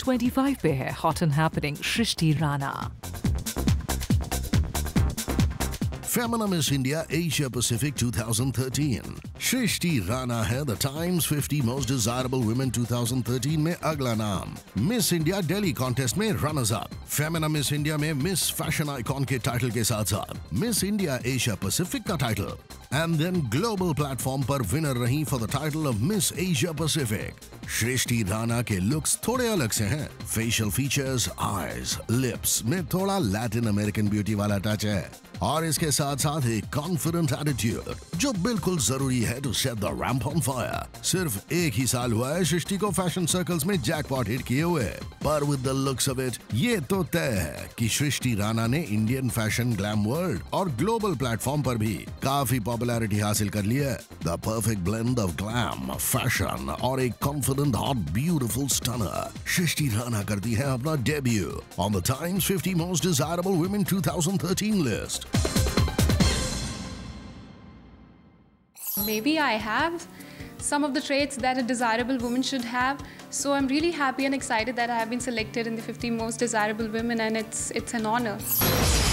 25 पे है hot and happening Srishti Rana. Femina Miss India Asia Pacific 2013। Srishti Rana है the Times 50 most desirable women 2013 में अगला नाम। मिस इंडिया दिल्ली कॉन्टेस्ट में runners up. Femina Miss India में मिस फैशन आइकॉन के टाइटल के साथ साथ मिस इंडिया एशिया पैसिफिक का title and then global platform पर विनर रही for the title of Miss Asia Pacific. Srishti Rana के लुक्स थोड़े अलग से हैं। फेशियल फीचर्स, आईज, लिप्स में थोड़ा लैटिन अमेरिकन ब्यूटी वाला टच है और इसके साथ साथ एक कॉन्फिडेंट एटीट्यूड जो बिल्कुल जरूरी है to set the ramp on fire. सिर्फ एक ही साल हुआ है सृष्टि को फैशन सर्कल्स में जैकपॉट हिट किए हुए, पर with the looks of it ये तो तय है कि सृष्टि राणा ने इंडियन फैशन ग्लैम वर्ल्ड और ग्लोबल प्लेटफॉर्म पर भी काफी पॉपुलैरिटी हासिल कर ली है। The perfect blend of glam, fashion और एक confident hot beautiful stunner, Srishti Rana करती है अपना debut on the Times 50 most desirable women 2013 list. Maybe I have some of the traits that a desirable woman should have. So I'm really happy and excited that I have been selected in the 50 most desirable women, and it's an honor.